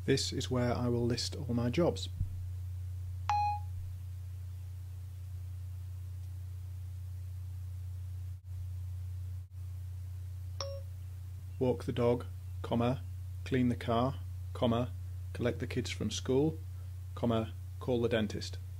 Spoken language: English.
This is where I will list all my jobs. Walk the dog, comma, clean the car, comma, collect the kids from school, comma, call the dentist.